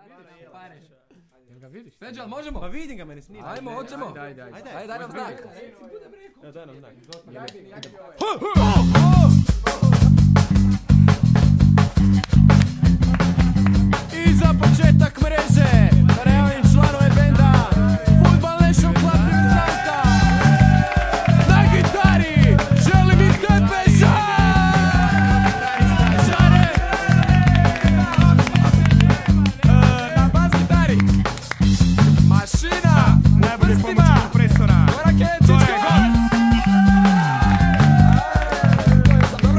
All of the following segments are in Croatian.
Jel ga vidiš? Feđal, možemo? Pa vidim ga, meni snima. Ajmo, hoćemo. Ajde. Ajde, daj nam znak. Daj nam znak. I za početak mreže, najavim članove benda Football Nation Club Divizijanka. Na gitari, želim i tebe Žare. Na bas gitari, mašina, na prstima, Gora Kenčić, gol!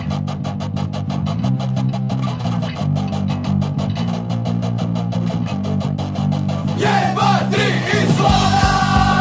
J2 i Sloboda!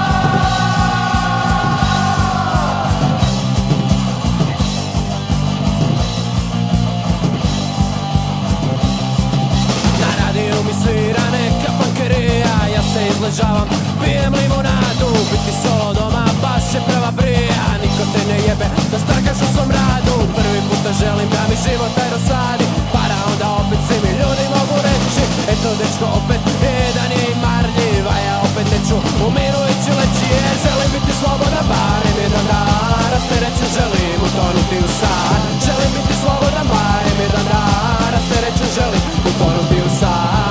Na radiju mi svira neka pankerija, ja se izležavam, pijem limonadu. Biti solo doma baš je prava prija, niko te ne jebe da strkaš u svom radu. Prvi puta želim da mi život taj rosadi, para onda opet svi mi ljudi mogu reći: eto dečko opet jedan je i marljiv, a ja opet neću umirujući leći, jer želim biti slobodan barem jedan dan. Rasterećen želim utonuti u san, želim biti slobodan barem jedan dan. Rasterećen želim utonuti u san.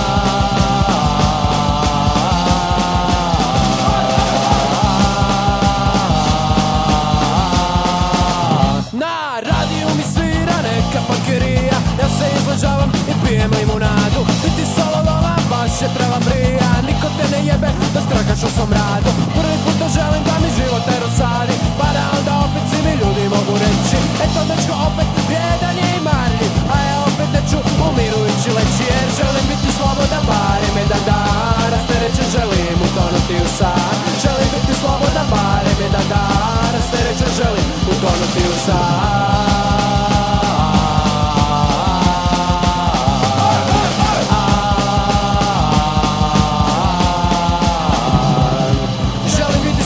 Na radiju mi svira neka pankerija, ja se izležavam i pijem limonadu. Biti solo doma baš je prava prija, niko te ne jebe da strakaš u svom radu. Prvi puta želim da mi život ne rosadi, pa da onda opet svi mi ljudi mogu reći: eto dečko opet jedan je i marljiv, a ja opet neću umirujući leći, jer želim biti slobodan barem jedan dan. Rasterećen želim utonuti u san, želim biti slobodan barem jedan dan. Rasterećen želim utonuti u san. Želim biti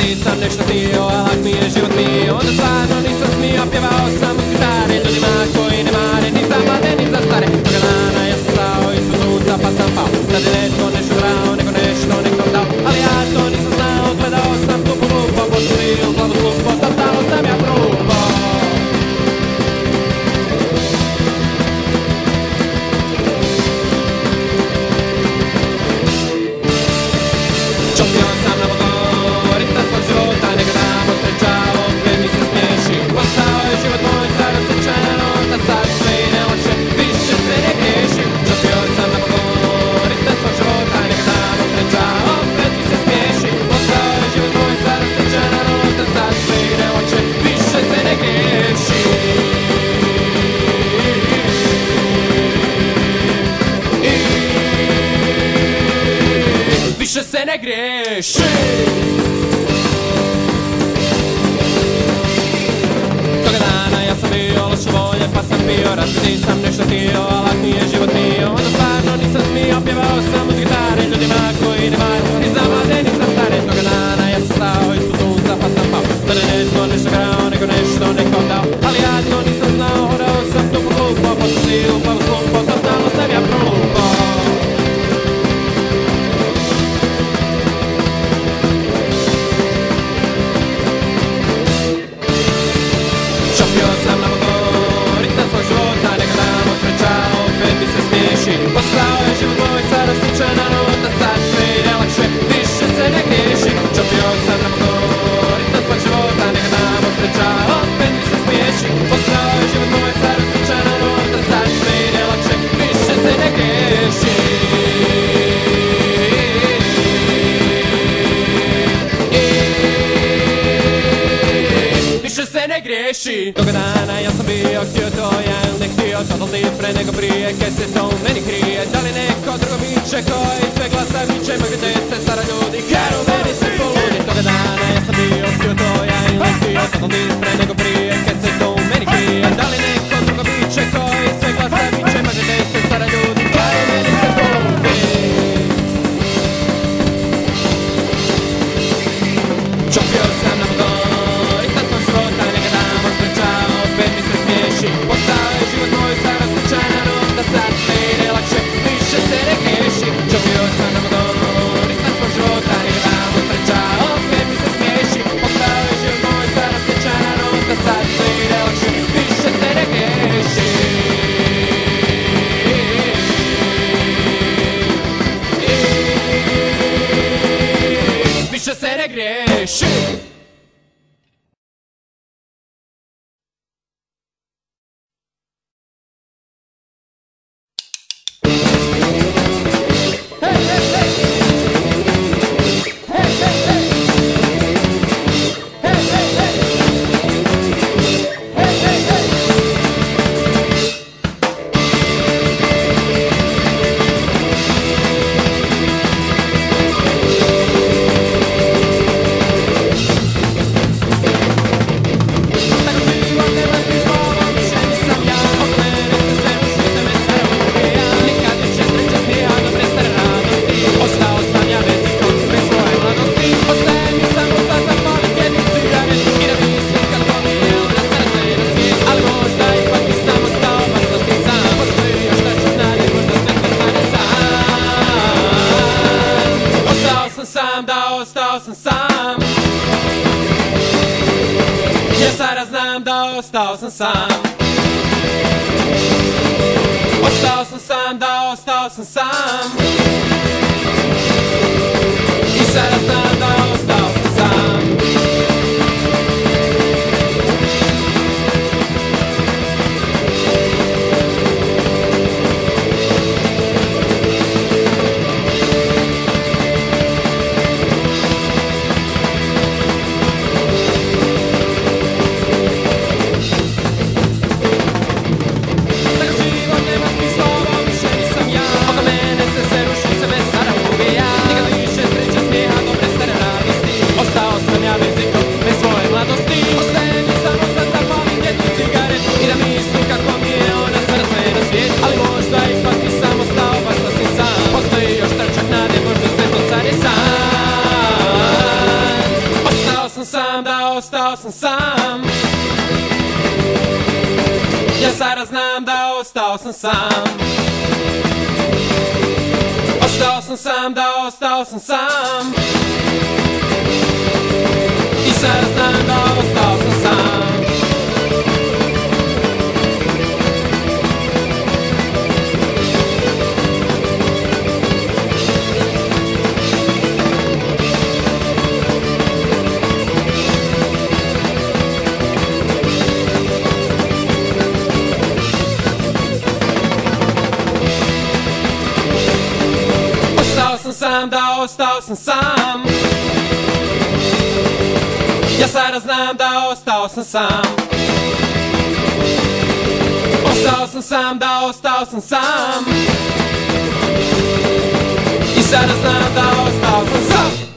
nisam nešto htio, a lak mi je život mio. Onda stvarno nisam smio, pjevao sam uz gitare ljudima koji ne mare ni za mlade ni za stare. Toga dana ja sam stao ispod sunca pa sam pao. Tad je netko nešto brao, neko nešto nekom dao, ali ja to nisam znao. Gledao sam tu polupo, podsvio glavu slupo, totalno sam ja grupo. Čopio sam na motor, ritam svog života, nekada posrećao, opet mi se smiješi. Postao je život moj sada srčano, da sad sve ide lakše, više se ne griješi. Čopio sam na motor, ritam svog života, nekada posrećao, opet mi se smiješi. Postao je život moj sada srčano, da sad sve ide lakše, više se ne griješi. Više se ne griješi. Toga dana ja sam bio loše volje pa sam bio, razred nisam nešto htio, a lak mi je život mio. Onda stvarno nisam smio, pjevao sam uz gitare ljudima koji ne maju ni za mlade ni za stare. Toga dana ja sam stao ispod sunca pa sam pao. Da ne netko nešto grao, nego nešto nekom dao, ali ja to nisam znao. Hodao sam tu po klupo, pod silu pa u slupo, totalno sam ja prupo. Čopio sam na motor, ritam svog života, nekada posrećao, opet mi se smiješi. Postao je život moj sada srčana nota, sad sve ide lakše, više se ne griješi. Čopio sam na motor, ritam svog života, nekada posrećao, opet mi se smiješi. Postao je život moj sada srčana nota, sad sve ide lakše, više se ne griješi. Više se ne griješi. Toga dana ja sam bio htio to, ja ne htio to doli pre nego prije, kaj se to u meni krije. Da li neko drugo biće koji sve glasa viće, ma gdje ste stara ljudi, ker u meni se poludi. Toga dana ja sam bio htio to, ja ne htio to doli pre nego prije, kaj se to u meni krije. Da li neko drugo biće koji sve glasa viće, ma gdje ste stara ljudi, ker u meni se poludi. Čopio sam na motor, ritam svog života, nekada posrećao, opet mi se smiješi. Postao je život moj sada srčana nota, sad sve ide lakše, više se ne griješi. Čopio sam na motor, ritam svog života, nekada posrećao, opet mi se smiješi. Postao je život moj sada srčana nota, sad sve ide lakše, više se ne griješi. Više se ne griješi. Ostao sam sam. Ja sada znam da ostao sam sam. Ostao sam sam, da ostao sam sam. I sada znam da ostao sam sam. Oko mene se ruši, se me sada ubija. Nikad više sreća, smijeha, dobre ostao sam sam. Ja sada znam da ostao sam sam. Ostao sam sam, da ostao sam sam. I sada znam da ostao sam sam. Sam, da ostao sam sam. Ja sada znam da ostao sam sam. Ostao sam sam, da ostao sam sam. I sada znam da ostao sam sam.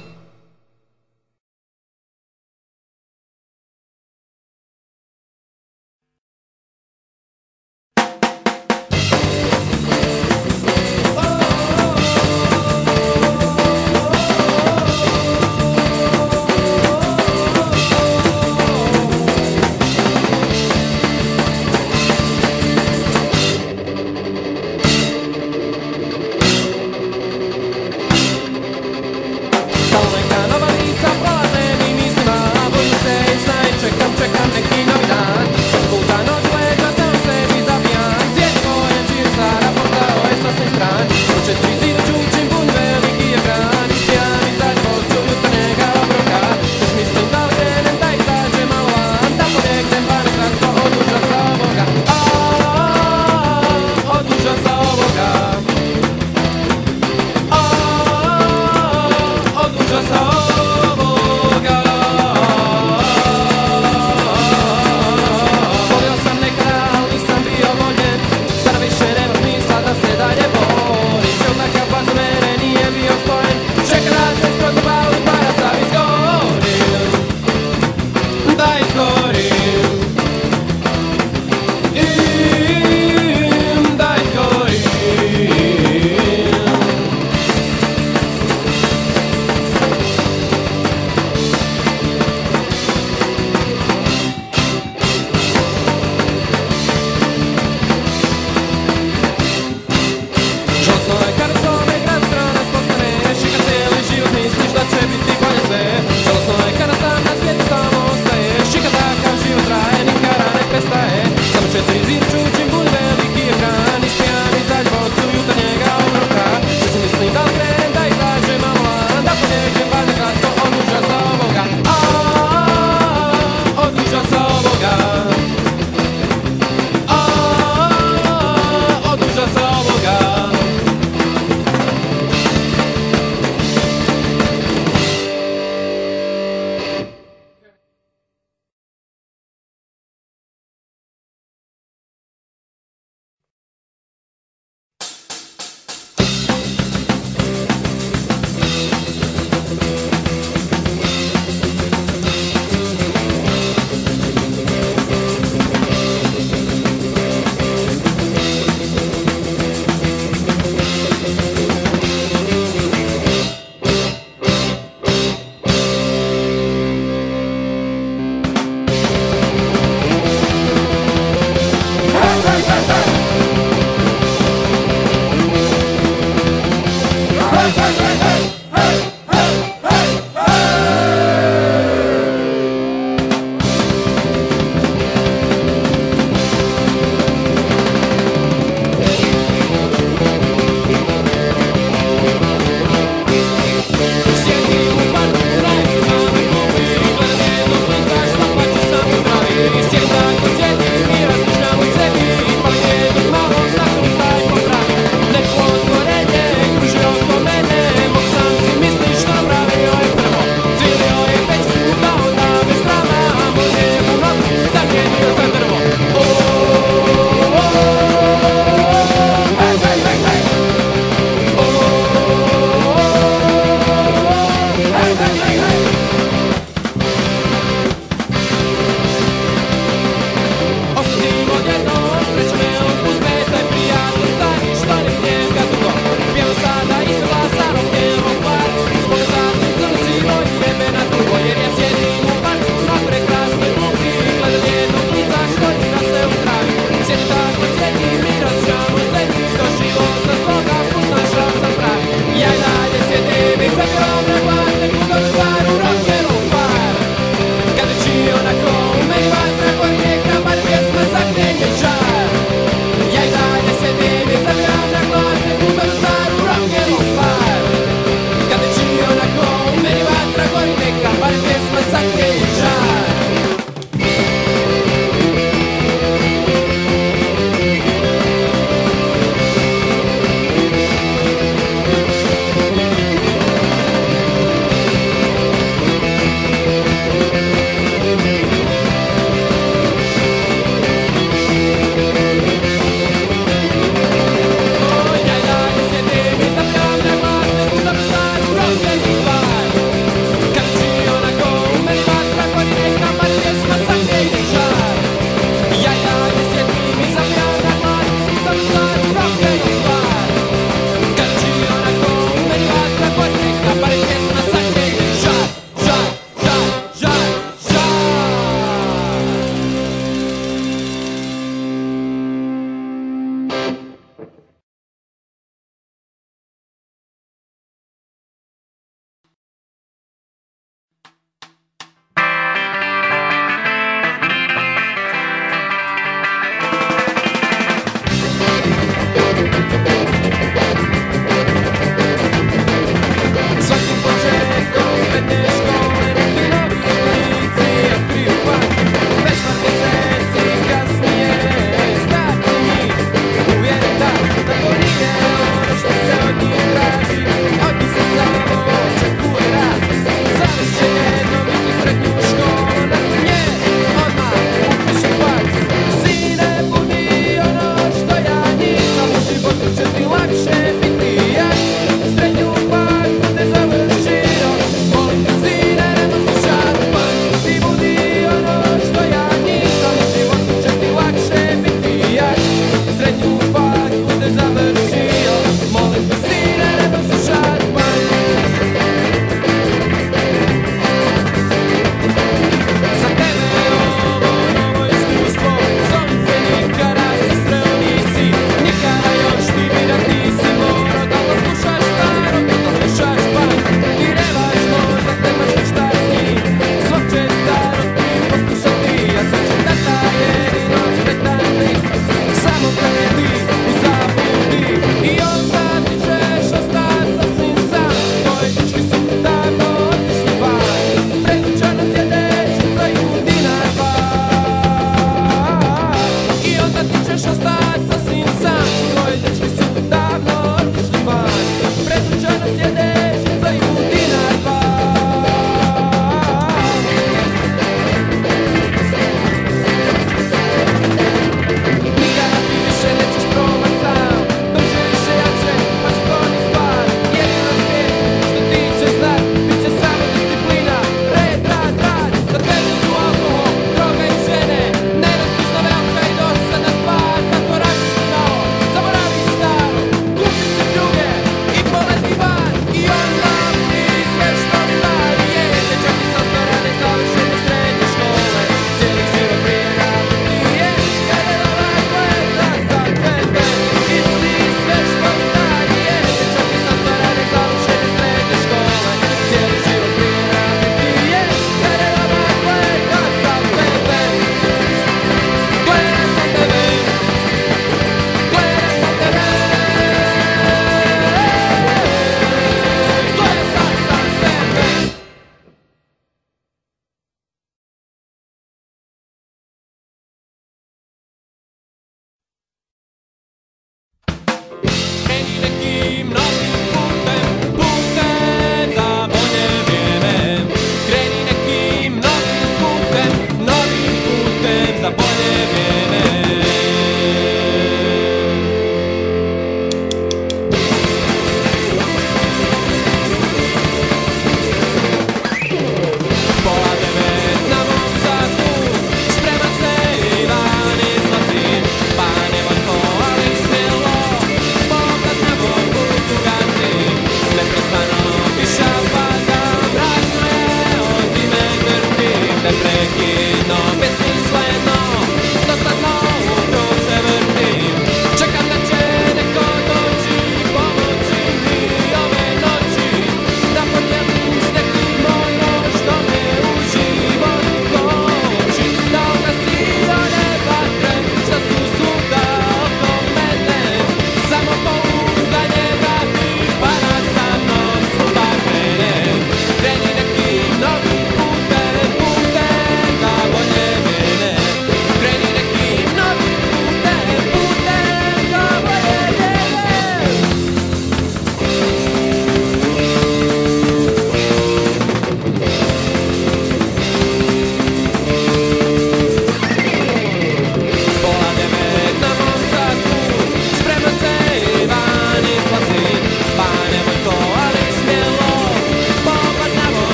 Neko stvorenje kruži oko mene.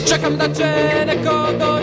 Čekam da će neko